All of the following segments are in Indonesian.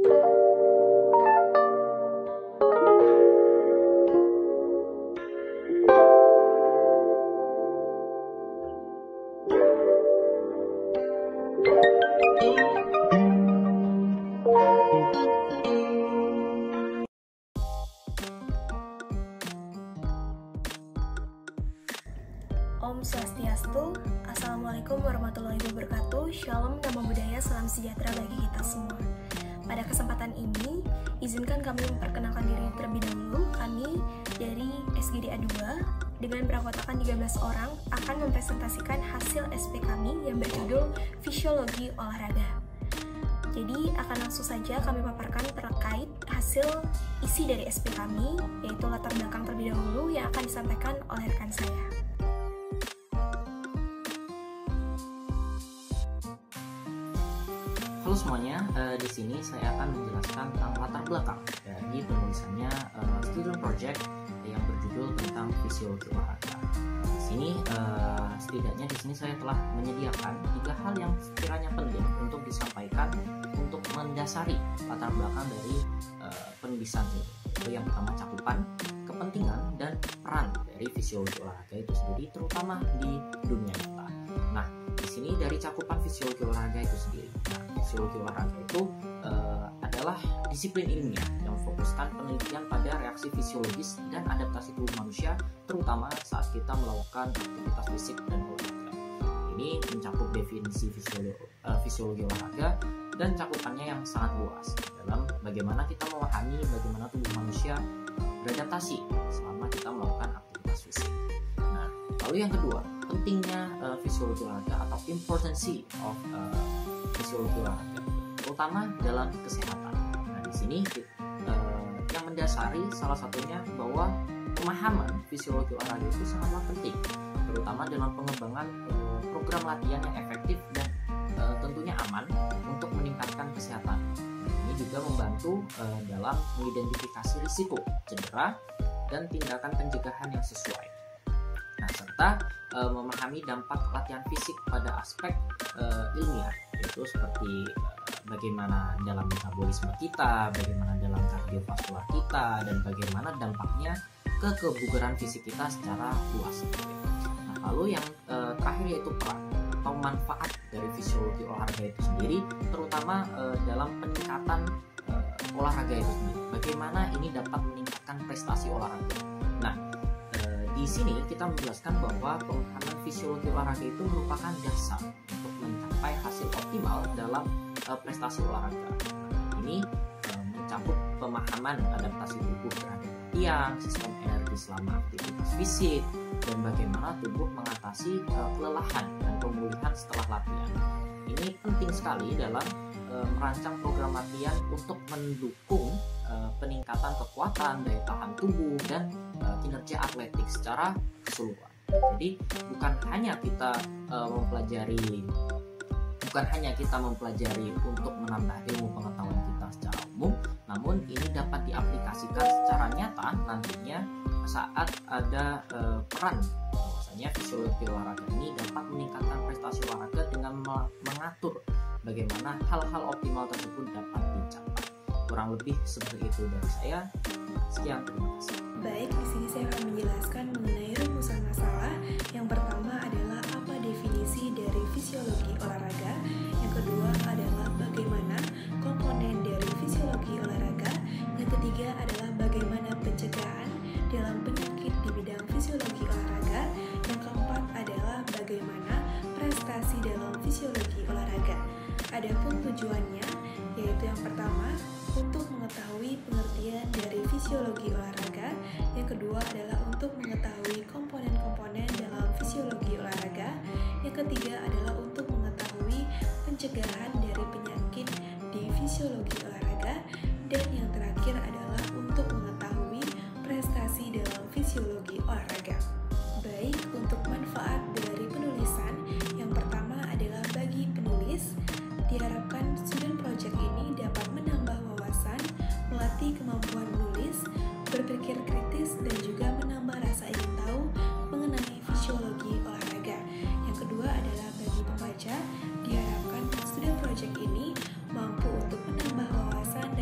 Om Swastiastu, Assalamualaikum warahmatullahi wabarakatuh. Shalom, nama budaya, salam sejahtera bagi kita semua. Pada kesempatan ini, izinkan kami memperkenalkan diri terlebih dahulu. Kami dari SGDA 2 dengan beranggotakan 13 orang akan mempresentasikan hasil SP kami yang berjudul Fisiologi Olahraga. Jadi akan langsung saja kami paparkan terkait hasil isi dari SP kami, yaitu latar belakang terlebih dahulu yang akan disampaikan oleh rekan saya. Halo semuanya, di sini saya akan menjelaskan tentang latar belakang dari penulisannya student project yang berjudul tentang fisiologi olahraga. Di sini setidaknya di sini saya telah menyediakan 3 hal yang sekiranya penting untuk disampaikan untuk mendasari latar belakang dari penulisan ini. Itu yang pertama cakupan, kepentingan dan peran dari fisiologi olahraga itu sendiri, terutama di dunia nyata. Nah, di sini dari cakupan fisiologi olahraga itu sendiri. Nah, fisiologi olahraga itu adalah disiplin ilmiah yang memfokuskan penelitian pada reaksi fisiologis dan adaptasi tubuh manusia, terutama saat kita melakukan aktivitas fisik dan olahraga. Ini mencakup definisi fisiologi olahraga dan cakupannya yang sangat luas dalam bagaimana kita memahami bagaimana tubuh manusia beradaptasi selama kita melakukan aktivitas fisik. Nah, lalu yang kedua, pentingnya fisiologi olahraga atau importance of fisiologi olahraga, terutama dalam kesehatan. Nah, di sini yang mendasari salah satunya bahwa pemahaman fisiologi olahraga itu sangatlah penting, terutama dalam pengembangan program latihan yang efektif dan tentunya aman untuk meningkatkan kesehatan. Ini juga membantu dalam mengidentifikasi risiko cedera dan tindakan pencegahan yang sesuai. Nah, serta memahami dampak latihan fisik pada aspek ilmiah, yaitu seperti bagaimana dalam metabolisme kita, bagaimana dalam kardiovaskular kita, dan bagaimana dampaknya ke kebugaran fisik kita secara luas. Nah, lalu yang terakhir yaitu peran atau manfaat dari fisiologi olahraga itu sendiri, terutama dalam peningkatan olahraga itu sendiri. Bagaimana ini dapat meningkatkan prestasi olahraga. Nah, di sini kita menjelaskan bahwa pemahaman fisiologi olahraga itu merupakan dasar untuk mencapai hasil optimal dalam prestasi olahraga. Ini mencakup pemahaman adaptasi tubuh terhadap latihan, sistem energi selama aktivitas fisik, dan bagaimana tubuh mengatasi kelelahan dan pemulihan setelah latihan. Ini penting sekali dalam merancang program latihan untuk mendukung peningkatan kekuatan, daya tahan tubuh, dan kinerja atletik secara keseluruhan. Jadi bukan hanya kita mempelajari untuk menambah ilmu pengetahuan kita secara umum, namun ini dapat diaplikasikan secara nyata nantinya saat ada peran bahwasanya fisiologi olahraga ini dapat meningkatkan prestasi olahraga dengan mengatur bagaimana hal-hal optimal tersebut dapat dicapai. Kurang lebih seperti itu dari saya. Sekian, terima kasih. Baik, di sini saya akan menjelaskan mengenai rumusan masalah. Yang pertama adalah apa definisi dari fisiologi olahraga. Yang kedua adalah bagaimana komponen dari fisiologi olahraga. Yang ketiga adalah bagaimana pencegahan dalam penyakit di bidang fisiologi olahraga. Yang keempat adalah bagaimana prestasi dalam fisiologi olahraga. Adapun tujuannya, yaitu yang pertama, untuk mengetahui pengertian dari fisiologi olahraga. Yang kedua adalah untuk mengetahui komponen-komponen dalam fisiologi olahraga. Yang ketiga adalah untuk mengetahui pencegahan dari penyakit di fisiologi olahraga. Dan yang terakhir adalah untuk mengetahui prestasi dalam fisiologi olahraga. Baik, untuk manfaat dari penulisan, yang pertama adalah bagi penulis, diharapkan student project ini dapat menambah wawasan, melatih kemampuan menulis, berpikir kritis, dan juga menambah rasa ingin tahu mengenai fisiologi olahraga. Yang kedua adalah bagi pembaca, diharapkan student project ini mampu untuk menambah wawasan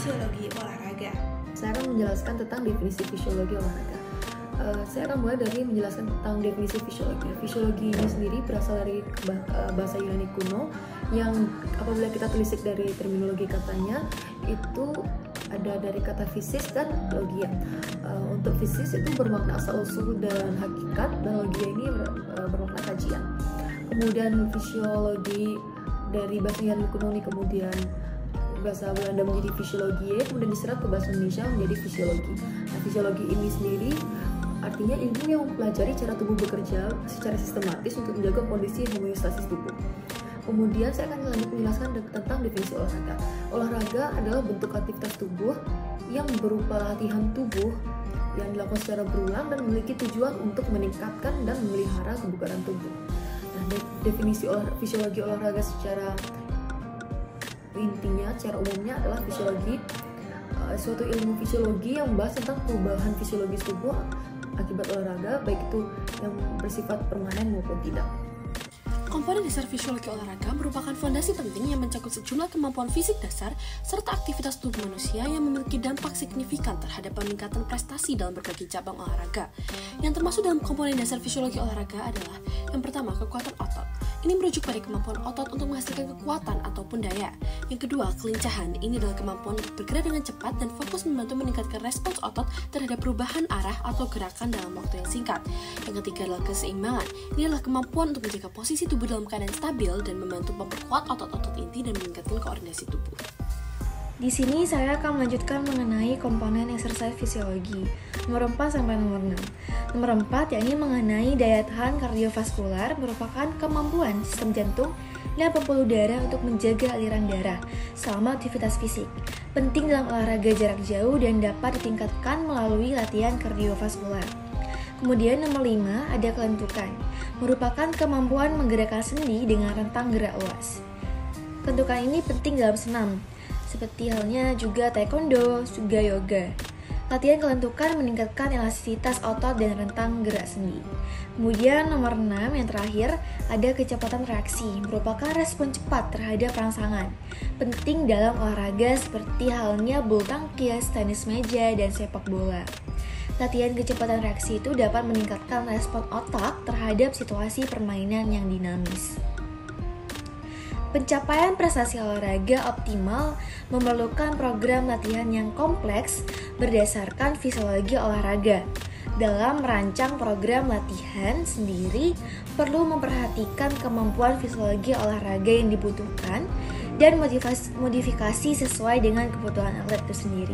fisiologi olahraga. Saya akan menjelaskan tentang definisi fisiologi olahraga. Saya akan mulai dari menjelaskan tentang definisi fisiologi. Fisiologi ini sendiri berasal dari bahasa Yunani kuno yang apabila kita telisik dari terminologi katanya itu ada dari kata fisis dan logia. Untuk fisis itu bermakna asal-usul dan hakikat, dan logia ini bermakna kajian. Kemudian fisiologi dari bahasa Yunani kuno ini kemudian bahasa Belanda menjadi fisiologi, kemudian diserap ke bahasa Indonesia menjadi fisiologi. Nah, fisiologi ini sendiri artinya ilmu yang mempelajari cara tubuh bekerja secara sistematis untuk menjaga kondisi homeostasis tubuh. Kemudian saya akan lanjut menjelaskan tentang definisi olahraga. Olahraga adalah bentuk aktivitas tubuh yang berupa latihan tubuh yang dilakukan secara berulang dan memiliki tujuan untuk meningkatkan dan memelihara kebugaran tubuh. Nah, definisi fisiologi olahraga secara intinya, secara umumnya adalah fisiologi, suatu ilmu fisiologi yang membahas tentang perubahan fisiologis tubuh akibat olahraga, baik itu yang bersifat permanen maupun tidak. Komponen dasar fisiologi olahraga merupakan fondasi penting yang mencakup sejumlah kemampuan fisik dasar serta aktivitas tubuh manusia yang memiliki dampak signifikan terhadap peningkatan prestasi dalam berbagai cabang olahraga. Yang termasuk dalam komponen dasar fisiologi olahraga adalah yang pertama, kekuatan otot. Ini merujuk pada kemampuan otot untuk menghasilkan kekuatan ataupun daya. Yang kedua, kelincahan. Ini adalah kemampuan untuk bergerak dengan cepat dan fokus membantu meningkatkan respons otot terhadap perubahan arah atau gerakan dalam waktu yang singkat. Yang ketiga adalah keseimbangan. Ini adalah kemampuan untuk menjaga posisi tubuh dalam keadaan stabil dan membantu memperkuat otot-otot inti dan meningkatkan koordinasi tubuh. Di sini saya akan melanjutkan mengenai komponen exercise fisiologi nomor 4 sampai nomor 6. Nomor 4 yakni mengenai daya tahan kardiovaskular merupakan kemampuan sistem jantung dan pembuluh darah untuk menjaga aliran darah selama aktivitas fisik. Penting dalam olahraga jarak jauh dan dapat ditingkatkan melalui latihan kardiovaskular. Kemudian nomor 5 ada kelentukan, merupakan kemampuan menggerakkan sendi dengan rentang gerak luas. Kelentukan ini penting dalam senam, seperti halnya juga taekwondo, juga yoga. Latihan kelentukan meningkatkan elastisitas otot dan rentang gerak sendi. Kemudian nomor 6 yang terakhir ada kecepatan reaksi, merupakan respon cepat terhadap rangsangan. Penting dalam olahraga seperti halnya bulu tangkis, tenis meja, dan sepak bola. Latihan kecepatan reaksi itu dapat meningkatkan respon otak terhadap situasi permainan yang dinamis. Pencapaian prestasi olahraga optimal memerlukan program latihan yang kompleks berdasarkan fisiologi olahraga. Dalam merancang program latihan sendiri, perlu memperhatikan kemampuan fisiologi olahraga yang dibutuhkan dan modifikasi sesuai dengan kebutuhan atlet itu sendiri.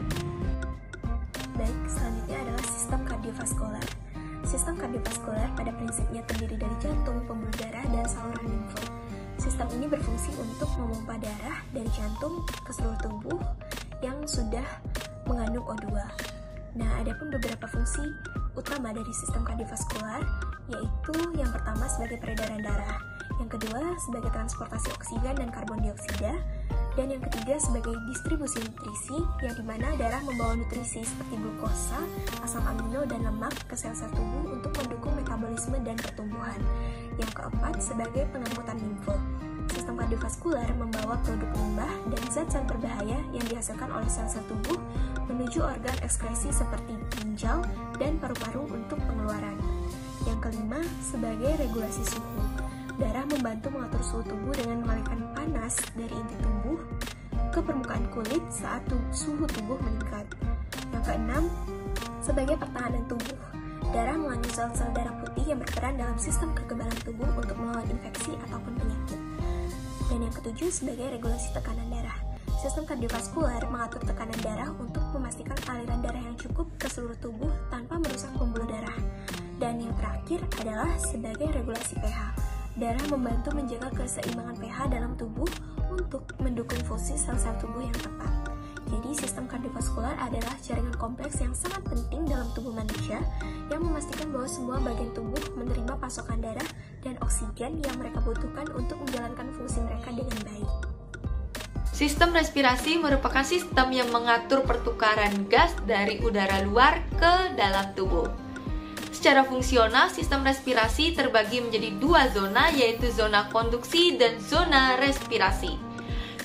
Baik, selanjutnya adalah sistem kardiovaskular. Sistem kardiovaskular pada prinsipnya terdiri dari jantung, pembuluh darah, dan saluran limfa. Sistem ini berfungsi untuk memompa darah dari jantung ke seluruh tubuh yang sudah mengandung O2. Nah, ada pun beberapa fungsi utama dari sistem kardiovaskular, yaitu yang pertama sebagai peredaran darah, yang kedua sebagai transportasi oksigen dan karbon dioksida, dan yang ketiga sebagai distribusi nutrisi, yang dimana darah membawa nutrisi seperti glukosa, asam amino, dan lemak ke sel-sel tubuh untuk mendukung metabolisme dan pertumbuhan. Yang keempat sebagai pengangkutan limfa. Sistem kardiovaskular membawa produk limbah dan zat-zat berbahaya yang dihasilkan oleh sel-sel tubuh menuju organ ekskresi seperti ginjal dan paru-paru untuk pengeluaran. Yang kelima sebagai regulasi suhu. Darah membantu mengatur suhu tubuh dengan mengalihkan panas dari inti tubuh ke permukaan kulit saat suhu tubuh meningkat. Yang keenam, sebagai pertahanan tubuh. Darah mengandung sel-sel darah putih yang berperan dalam sistem kekebalan tubuh untuk melawan infeksi ataupun penyakit. Dan yang ketujuh, sebagai regulasi tekanan darah. Sistem kardiovaskular mengatur tekanan darah untuk memastikan aliran darah yang cukup ke seluruh tubuh tanpa merusak pembuluh darah. Dan yang terakhir adalah sebagai regulasi pH. Darah membantu menjaga keseimbangan pH dalam tubuh untuk mendukung fungsi sel-sel tubuh yang tepat. Jadi, sistem kardiovaskular adalah jaringan kompleks yang sangat penting dalam tubuh manusia yang memastikan bahwa semua bagian tubuh menerima pasokan darah dan oksigen yang mereka butuhkan untuk menjalankan fungsi mereka dengan baik. Sistem respirasi merupakan sistem yang mengatur pertukaran gas dari udara luar ke dalam tubuh. Secara fungsional, sistem respirasi terbagi menjadi dua zona, yaitu zona konduksi dan zona respirasi.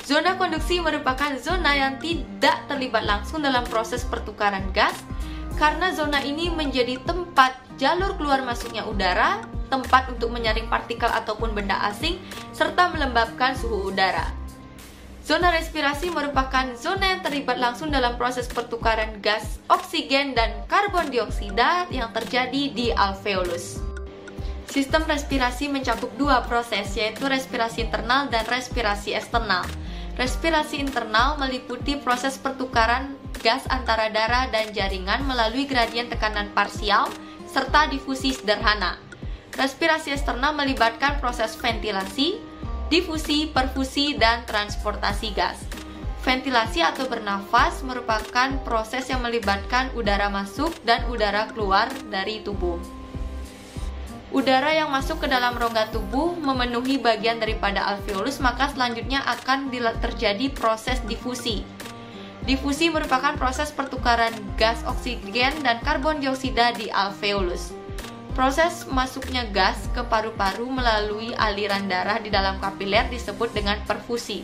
Zona konduksi merupakan zona yang tidak terlibat langsung dalam proses pertukaran gas, karena zona ini menjadi tempat jalur keluar masuknya udara, tempat untuk menyaring partikel ataupun benda asing, serta melembabkan suhu udara. Zona respirasi merupakan zona yang terlibat langsung dalam proses pertukaran gas oksigen dan karbon dioksida yang terjadi di alveolus. Sistem respirasi mencakup dua proses, yaitu respirasi internal dan respirasi eksternal. Respirasi internal meliputi proses pertukaran gas antara darah dan jaringan melalui gradien tekanan parsial serta difusi sederhana. Respirasi eksternal melibatkan proses ventilasi, difusi, perfusi, dan transportasi gas. Ventilasi atau bernafas merupakan proses yang melibatkan udara masuk dan udara keluar dari tubuh. Udara yang masuk ke dalam rongga tubuh memenuhi bagian daripada alveolus, maka selanjutnya akan terjadi proses difusi. Difusi merupakan proses pertukaran gas oksigen dan karbon dioksida di alveolus. Proses masuknya gas ke paru-paru melalui aliran darah di dalam kapiler disebut dengan perfusi.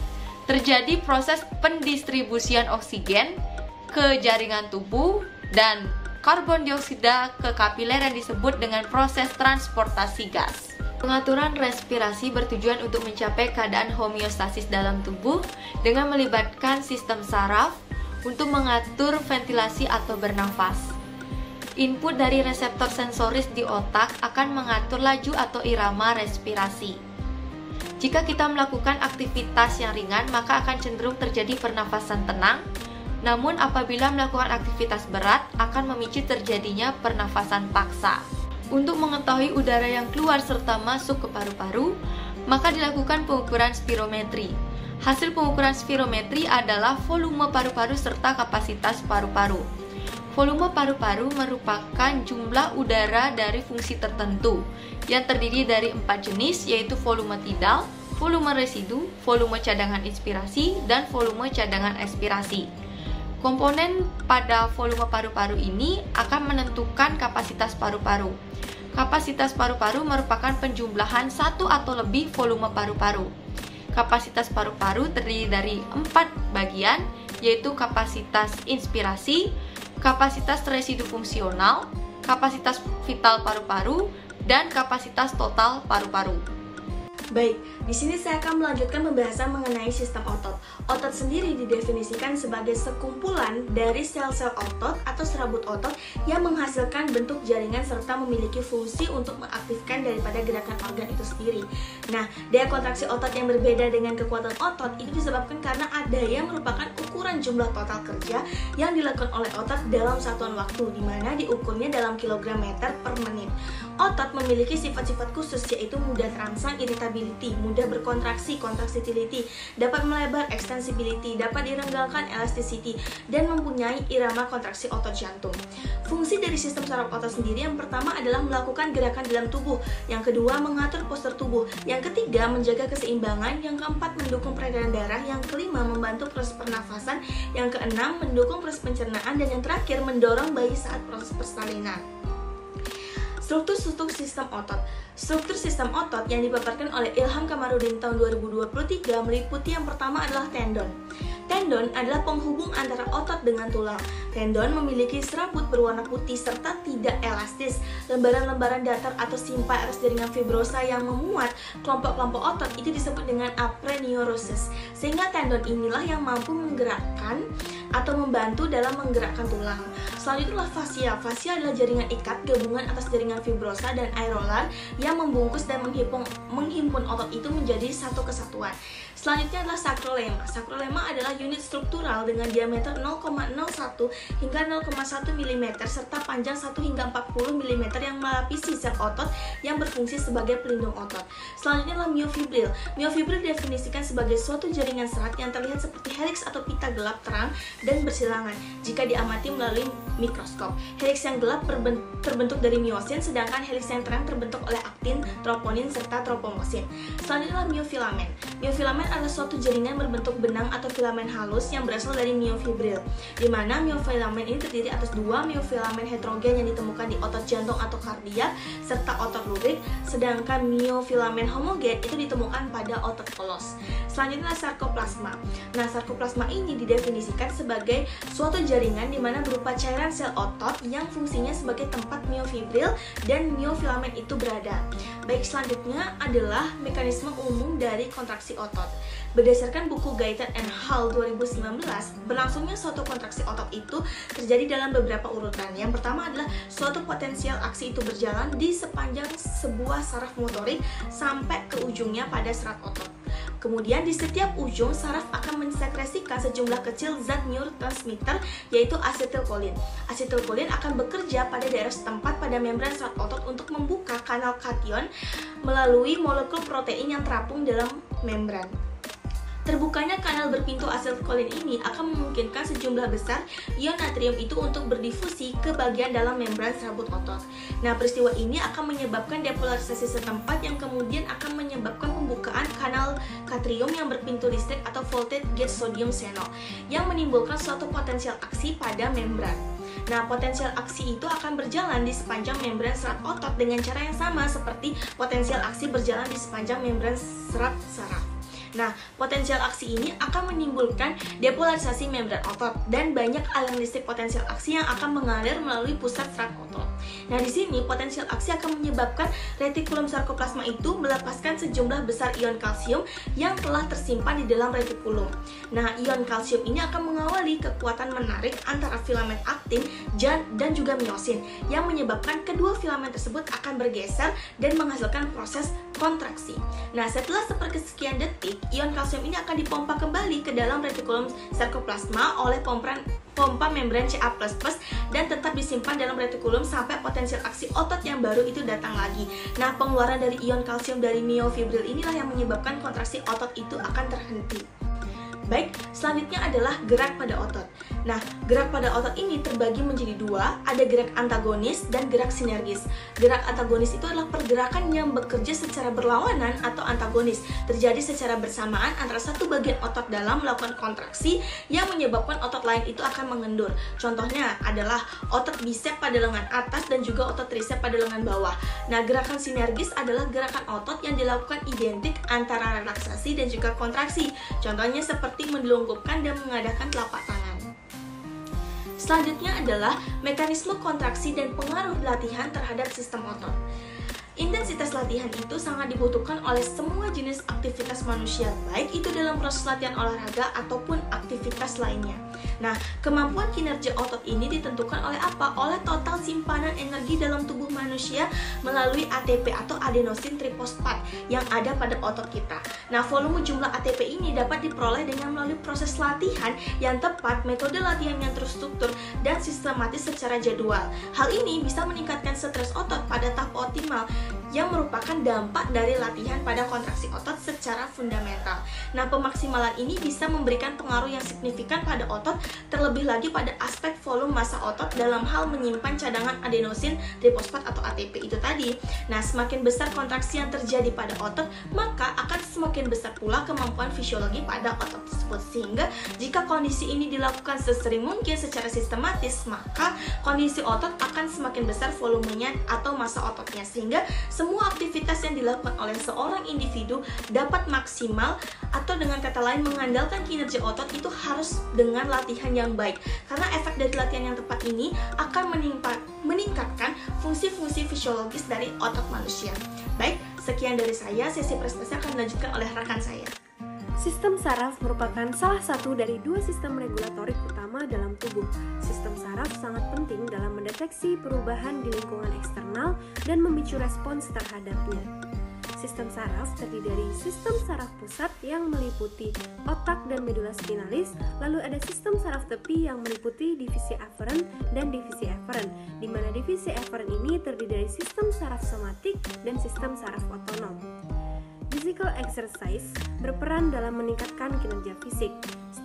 Terjadi proses pendistribusian oksigen ke jaringan tubuh dan karbon dioksida ke kapiler yang disebut dengan proses transportasi gas. Pengaturan respirasi bertujuan untuk mencapai keadaan homeostasis dalam tubuh dengan melibatkan sistem saraf untuk mengatur ventilasi atau bernafas. Input dari reseptor sensoris di otak akan mengatur laju atau irama respirasi. Jika kita melakukan aktivitas yang ringan, maka akan cenderung terjadi pernafasan tenang. Namun apabila melakukan aktivitas berat, akan memicu terjadinya pernafasan paksa. Untuk mengetahui udara yang keluar serta masuk ke paru-paru, maka dilakukan pengukuran spirometri. Hasil pengukuran spirometri adalah volume paru-paru serta kapasitas paru-paru. Volume paru-paru merupakan jumlah udara dari fungsi tertentu yang terdiri dari 4 jenis, yaitu volume tidal, volume residu, volume cadangan inspirasi, dan volume cadangan ekspirasi. Komponen pada volume paru-paru ini akan menentukan kapasitas paru-paru. Kapasitas paru-paru merupakan penjumlahan satu atau lebih volume paru-paru. Kapasitas paru-paru terdiri dari 4 bagian, yaitu kapasitas inspirasi, kapasitas residu fungsional, kapasitas vital paru-paru, dan kapasitas total paru-paru. Baik, di sini saya akan melanjutkan pembahasan mengenai sistem otot. Otot sendiri didefinisikan sebagai sekumpulan dari sel-sel otot atau serabut otot yang menghasilkan bentuk jaringan serta memiliki fungsi untuk mengaktifkan daripada gerakan organ itu sendiri. Nah, daya kontraksi otot yang berbeda dengan kekuatan otot itu disebabkan karena ada yang merupakan ukuran jumlah total kerja yang dilakukan oleh otot dalam satuan waktu, di mana diukurnya dalam kilogram meter per menit. Otot memiliki sifat-sifat khusus, yaitu mudah terangsang, irritability, mudah berkontraksi, contractility, dapat melebar, extensibility, dapat direnggangkan, elasticity, dan mempunyai irama kontraksi otot jantung. Fungsi dari sistem saraf otot sendiri yang pertama adalah melakukan gerakan dalam tubuh, yang kedua mengatur postur tubuh, yang ketiga menjaga keseimbangan, yang keempat mendukung peredaran darah, yang kelima membantu proses pernafasan, yang keenam mendukung proses pencernaan, dan yang terakhir mendorong bayi saat proses persalinan. Struktur sistem otot. Struktur sistem otot yang dipaparkan oleh Ilham Kamarudin tahun 2023 meliputi yang pertama adalah tendon. Tendon adalah penghubung antara otot dengan tulang. Tendon memiliki serabut berwarna putih serta tidak elastis. Lembaran-lembaran datar atau simpai atas jaringan fibrosa yang memuat kelompok-kelompok otot itu disebut dengan apreneurosis. Sehingga tendon inilah yang mampu menggerakkan atau membantu dalam menggerakkan tulang. Selanjutnya fascia. Fascia adalah jaringan ikat gabungan atas jaringan fibrosa dan aerolar yang membungkus dan menghimpun otot itu menjadi satu kesatuan. Selanjutnya adalah sakrolema. Sakrolema adalah unit struktural dengan diameter 0,01 hingga 0,1 mm serta panjang 1 hingga 40 mm yang melapisi sel otot yang berfungsi sebagai pelindung otot. Selanjutnya adalah myofibril. Myofibril didefinisikan sebagai suatu jaringan serat yang terlihat seperti helix atau pita gelap terang dan bersilangan jika diamati melalui mikroskop. Heliks yang gelap terbentuk dari miosin, sedangkan heliks yang terang terbentuk oleh aktin, troponin, serta tropomosin. Selanjutnya miofilamen. Miofilamen adalah suatu jaringan berbentuk benang atau filamen halus yang berasal dari miofibril, di mana miofilamen ini terdiri atas dua miofilamen heterogen yang ditemukan di otot jantung atau kardiak serta otot lurik, sedangkan miofilamen homogen itu ditemukan pada otot polos. Selanjutnya sarkoplasma. Nah, sarkoplasma ini didefinisikan sebagai suatu jaringan di mana berupa cairan sel otot yang fungsinya sebagai tempat miofibril dan miofilamen itu berada. Baik, selanjutnya adalah mekanisme umum dari kontraksi otot. Berdasarkan buku Guyton and Hall 2019, berlangsungnya suatu kontraksi otot itu terjadi dalam beberapa urutan. Yang pertama adalah suatu potensial aksi itu berjalan di sepanjang sebuah saraf motorik sampai ke ujungnya pada serat otot. Kemudian di setiap ujung saraf akan mensekresikan sejumlah kecil zat neurotransmitter yaitu asetilkolin. Asetilkolin akan bekerja pada daerah setempat pada membran serat otot untuk membuka kanal kation melalui molekul protein yang terapung dalam membran. Terbukanya kanal berpintu asetilkolin ini akan memungkinkan sejumlah besar ion natrium itu untuk berdifusi ke bagian dalam membran serabut otot. Nah, peristiwa ini akan menyebabkan depolarisasi setempat yang kemudian akan menyebabkan pembukaan kanal katrium yang berpintu listrik atau voltage gate sodium channel yang menimbulkan suatu potensial aksi pada membran. Nah, potensial aksi itu akan berjalan di sepanjang membran serat otot dengan cara yang sama seperti potensial aksi berjalan di sepanjang membran serat saraf. Nah, potensial aksi ini akan menimbulkan depolarisasi membran otot dan banyak aliran listrik potensial aksi yang akan mengalir melalui pusat serat otot. Nah, di sini potensial aksi akan menyebabkan retikulum sarkoplasma itu melepaskan sejumlah besar ion kalsium yang telah tersimpan di dalam retikulum. Nah, ion kalsium ini akan mengawali kekuatan menarik antara filamen aktin dan juga miosin yang menyebabkan kedua filamen tersebut akan bergeser dan menghasilkan proses kontraksi. Nah, setelah sepersekian detik, ion kalsium ini akan dipompa kembali ke dalam retikulum sarkoplasma oleh pompa membran Ca++ dan tetap disimpan dalam retikulum sampai potensial aksi otot yang baru itu datang lagi. Nah, pengeluaran dari ion kalsium dari miofibril inilah yang menyebabkan kontraksi otot itu akan terhenti. Baik, selanjutnya adalah gerak pada otot. Nah, gerak pada otot ini terbagi menjadi dua, ada gerak antagonis dan gerak sinergis. Gerak antagonis itu adalah pergerakan yang bekerja secara berlawanan atau antagonis, terjadi secara bersamaan antara satu bagian otot dalam melakukan kontraksi yang menyebabkan otot lain itu akan mengendur. Contohnya adalah otot bisep pada lengan atas dan juga otot tricep pada lengan bawah. Nah, gerakan sinergis adalah gerakan otot yang dilakukan identik antara relaksasi dan juga kontraksi. Contohnya seperti mendelungkupkan dan mengadakan telapak tangan. Selanjutnya adalah mekanisme kontraksi dan pengaruh latihan terhadap sistem otot. Intensitas latihan itu sangat dibutuhkan oleh semua jenis aktivitas manusia, baik itu dalam proses latihan olahraga ataupun aktivitas lainnya. Nah, kemampuan kinerja otot ini ditentukan oleh apa? Oleh total simpanan energi dalam tubuh manusia melalui ATP atau adenosin trifosfat yang ada pada otot kita. Nah, volume jumlah ATP ini dapat diperoleh dengan melalui proses latihan yang tepat, metode latihan yang terstruktur dan sistematis secara jadwal. Hal ini bisa meningkatkan stres otot pada tahap optimal yang merupakan dampak dari latihan pada kontraksi otot secara fundamental. Nah, pemaksimalan ini bisa memberikan pengaruh yang signifikan pada otot, terlebih lagi pada aspek volume massa otot dalam hal menyimpan cadangan adenosin trifosfat atau ATP itu tadi. Nah, semakin besar kontraksi yang terjadi pada otot, maka akan semakin besar pula kemampuan fisiologi pada otot tersebut. Sehingga jika kondisi ini dilakukan sesering mungkin secara sistematis, maka kondisi otot akan semakin besar volumenya atau massa ototnya, sehingga semua aktivitas yang dilakukan oleh seorang individu dapat maksimal, atau dengan kata lain mengandalkan kinerja otot itu harus dengan latihan yang baik, karena efek dari latihan yang tepat ini akan meningkatkan fungsi-fungsi fisiologis dari otot manusia. Baik, sekian dari saya. Sesi presentasi akan dilanjutkan oleh rekan saya. Sistem saraf merupakan salah satu dari dua sistem regulatorik utama dalam tubuh. Sistem saraf sangat penting dalam mendeteksi perubahan di lingkungan eksternal dan memicu respons terhadapnya. Sistem saraf terdiri dari sistem saraf pusat yang meliputi otak dan medula spinalis, lalu ada sistem saraf tepi yang meliputi divisi aferen dan divisi eferen, di mana divisi eferen ini terdiri dari sistem saraf somatik dan sistem saraf otonom. Physical exercise berperan dalam meningkatkan kinerja fisik.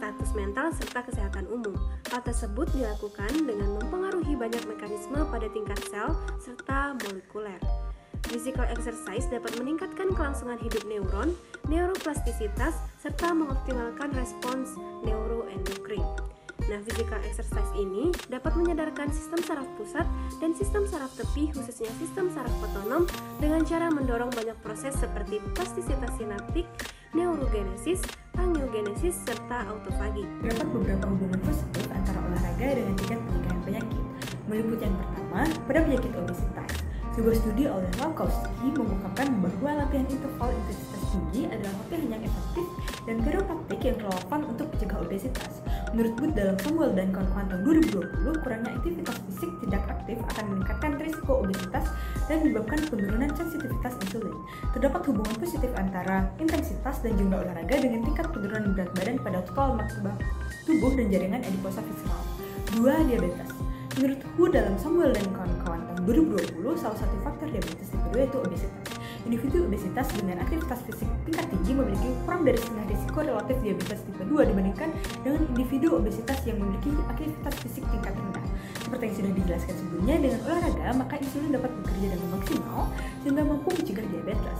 status mental, serta kesehatan umum. Hal tersebut dilakukan dengan mempengaruhi banyak mekanisme pada tingkat sel serta molekuler. Physical exercise dapat meningkatkan kelangsungan hidup neuron, neuroplastisitas, serta mengoptimalkan respons neuroendokrin. Nah, physical exercise ini dapat menyadarkan sistem saraf pusat dan sistem saraf tepi, khususnya sistem saraf otonom, dengan cara mendorong banyak proses seperti plastisitas sinaptik, neurogenesis, angiogenesis, serta autofagi. Terdapat beberapa hubungan positif antara olahraga dengan tingkat pencegahan penyakit. Meliputi yang pertama, pada penyakit obesitas. Sebuah studi oleh Laukowski mengungkapkan bahwa latihan interval intensitas tinggi adalah latihan yang efektif dan chiropraktik yang relevan untuk mencegah obesitas. Menurut Booth dalam Samuel dan kawan-kawan tahun 2020, kurangnya aktivitas fisik tidak aktif akan meningkatkan risiko obesitas dan menyebabkan penurunan sensitivitas insulin. Terdapat hubungan positif antara intensitas dan jumlah olahraga dengan tingkat penurunan berat badan pada total lemak tubuh dan jaringan adiposa visceral. 2. Diabetes. Menurut Hu dalam Samuel dan kawan-kawan tahun 2020, salah satu faktor diabetes tipe 2 yaitu obesitas. Individu obesitas dengan aktivitas fisik tingkat tinggi memiliki kurang dari setengah risiko relatif diabetes tipe 2 dibandingkan dengan individu obesitas yang memiliki aktivitas fisik tingkat rendah. Seperti yang sudah dijelaskan sebelumnya, dengan olahraga maka insulin dapat bekerja dengan maksimal sehingga mampu mencegah diabetes.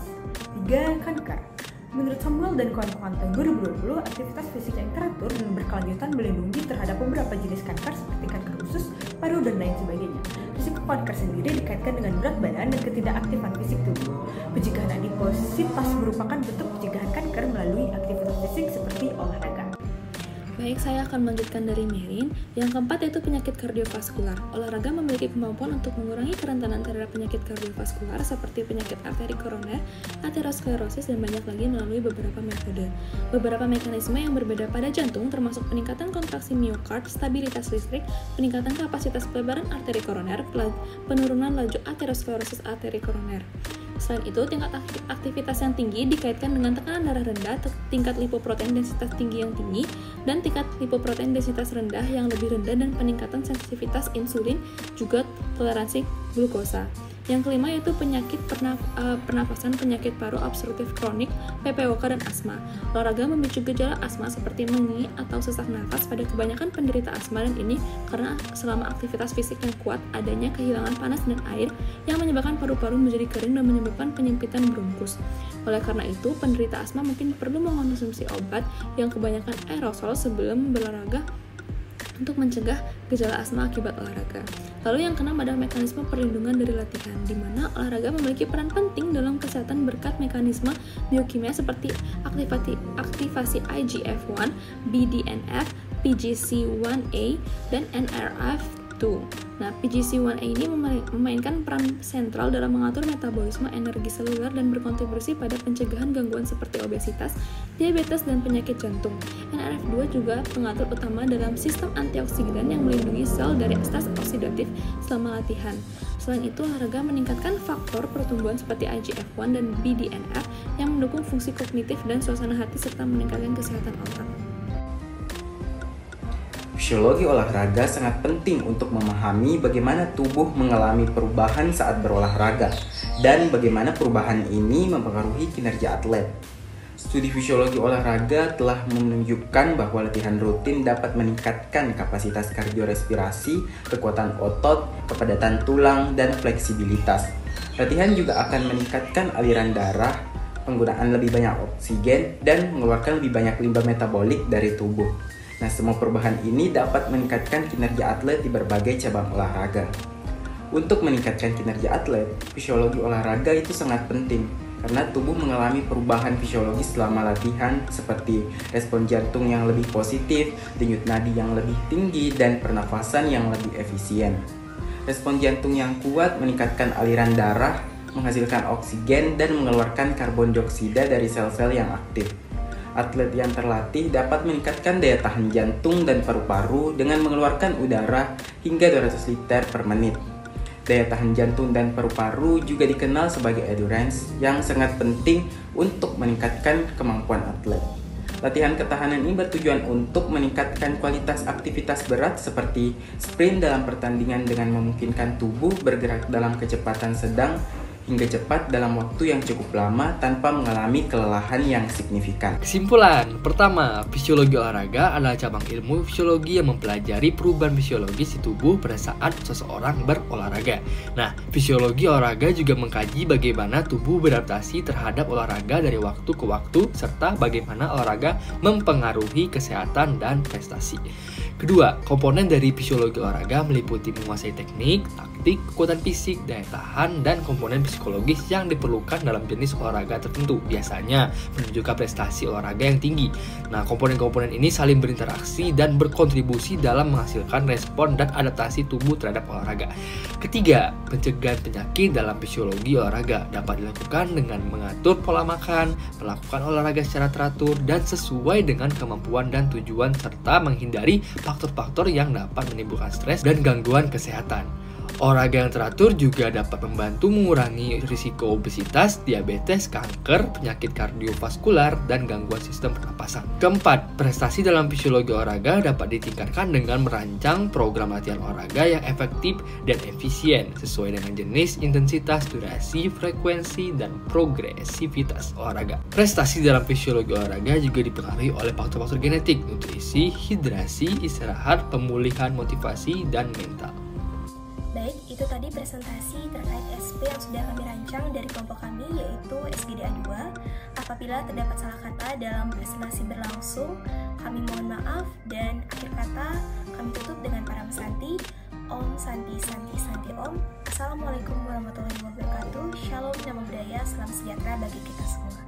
3. Kanker. Menurut Samuel dan kawan-kawan tahun 2020, aktivitas fisik yang teratur dan berkelanjutan melindungi terhadap beberapa jenis kanker seperti kanker usus, paru, dan lain sebagainya. Risiko kanker sendiri dikaitkan dengan berat badan dan ketidakaktifan fisik tubuh. Pencegahan adipositas merupakan bentuk pencegahan kanker melalui aktivitas fisik seperti olahraga. Baik, saya akan melanjutkan dari Merin. Yang keempat yaitu penyakit kardiovaskular. Olahraga memiliki kemampuan untuk mengurangi kerentanan terhadap penyakit kardiovaskular seperti penyakit arteri koroner, aterosklerosis, dan banyak lagi melalui beberapa metode. Beberapa mekanisme yang berbeda pada jantung termasuk peningkatan kontraksi miokard, stabilitas listrik, peningkatan kapasitas pelebaran arteri koroner, penurunan laju aterosklerosis arteri koroner. Selain itu, tingkat aktivitas yang tinggi dikaitkan dengan tekanan darah rendah, tingkat lipoprotein densitas tinggi yang tinggi, dan tingkat lipoprotein densitas rendah yang lebih rendah, dan peningkatan sensitivitas insulin, juga toleransi glukosa. Yang kelima yaitu penyakit pernafasan, penyakit paru obstruktif kronik, PPOK, dan asma. Olahraga memicu gejala asma seperti mengi atau sesak nafas pada kebanyakan penderita asma, dan ini karena selama aktivitas fisik yang kuat adanya kehilangan panas dan air yang menyebabkan paru-paru menjadi kering dan menyebabkan penyempitan bronkus. Oleh karena itu, penderita asma mungkin perlu mengonsumsi obat yang kebanyakan aerosol sebelum berolahraga untuk mencegah gejala asma akibat olahraga. Lalu yang keenam adalah mekanisme perlindungan dari latihan, di mana olahraga memiliki peran penting dalam kesehatan berkat mekanisme biokimia seperti aktivasi IGF-1, BDNF, PGC-1A, dan NRF2. Nah, PGC-1A ini memainkan peran sentral dalam mengatur metabolisme energi seluler dan berkontribusi pada pencegahan gangguan seperti obesitas, diabetes, dan penyakit jantung. NRF2 juga pengatur utama dalam sistem antioksidan yang melindungi sel dari stres oksidatif selama latihan. Selain itu, olahraga meningkatkan faktor pertumbuhan seperti IGF-1 dan BDNF yang mendukung fungsi kognitif dan suasana hati serta meningkatkan kesehatan otak. Fisiologi olahraga sangat penting untuk memahami bagaimana tubuh mengalami perubahan saat berolahraga dan bagaimana perubahan ini mempengaruhi kinerja atlet. Studi fisiologi olahraga telah menunjukkan bahwa latihan rutin dapat meningkatkan kapasitas kardiorespirasi, kekuatan otot, kepadatan tulang, dan fleksibilitas. Latihan juga akan meningkatkan aliran darah, penggunaan lebih banyak oksigen, dan mengeluarkan lebih banyak limbah metabolik dari tubuh. Nah, semua perubahan ini dapat meningkatkan kinerja atlet di berbagai cabang olahraga. Untuk meningkatkan kinerja atlet, fisiologi olahraga itu sangat penting karena tubuh mengalami perubahan fisiologi selama latihan seperti respon jantung yang lebih positif, denyut nadi yang lebih tinggi, dan pernafasan yang lebih efisien. Respon jantung yang kuat meningkatkan aliran darah, menghasilkan oksigen, dan mengeluarkan karbon dioksida dari sel-sel yang aktif. Atlet yang terlatih dapat meningkatkan daya tahan jantung dan paru-paru dengan mengeluarkan udara hingga 200 liter per menit. Daya tahan jantung dan paru-paru juga dikenal sebagai endurance yang sangat penting untuk meningkatkan kemampuan atlet. Latihan ketahanan ini bertujuan untuk meningkatkan kualitas aktivitas berat seperti sprint dalam pertandingan dengan memungkinkan tubuh bergerak dalam kecepatan sedang hingga cepat dalam waktu yang cukup lama tanpa mengalami kelelahan yang signifikan. Kesimpulan, pertama, fisiologi olahraga adalah cabang ilmu fisiologi yang mempelajari perubahan fisiologis di tubuh pada saat seseorang berolahraga. Nah, fisiologi olahraga juga mengkaji bagaimana tubuh beradaptasi terhadap olahraga dari waktu ke waktu, serta bagaimana olahraga mempengaruhi kesehatan dan prestasi. Kedua, komponen dari fisiologi olahraga meliputi menguasai teknik, taktik, kekuatan fisik, daya tahan, dan komponen psikologis yang diperlukan dalam jenis olahraga tertentu, biasanya menunjukkan prestasi olahraga yang tinggi. Nah, komponen-komponen ini saling berinteraksi dan berkontribusi dalam menghasilkan respon dan adaptasi tubuh terhadap olahraga. Ketiga, pencegahan penyakit dalam fisiologi olahraga dapat dilakukan dengan mengatur pola makan, melakukan olahraga secara teratur dan sesuai dengan kemampuan dan tujuan, serta menghindari faktor-faktor yang dapat menimbulkan stres dan gangguan kesehatan. Olahraga yang teratur juga dapat membantu mengurangi risiko obesitas, diabetes, kanker, penyakit kardiovaskular, dan gangguan sistem pernapasan. Keempat, prestasi dalam fisiologi olahraga dapat ditingkatkan dengan merancang program latihan olahraga yang efektif dan efisien sesuai dengan jenis, intensitas, durasi, frekuensi, dan progresivitas olahraga. Prestasi dalam fisiologi olahraga juga dipengaruhi oleh faktor-faktor genetik, nutrisi, hidrasi, istirahat, pemulihan motivasi, dan mental. Baik, itu tadi presentasi terkait SP yang sudah kami rancang dari kelompok kami, yaitu SGDA 2. Apabila terdapat salah kata dalam presentasi berlangsung, kami mohon maaf, dan akhir kata kami tutup dengan para pesanti. Om Santi Santi Santi Om. Assalamualaikum warahmatullahi wabarakatuh. Shalom, nama budaya, salam sejahtera bagi kita semua.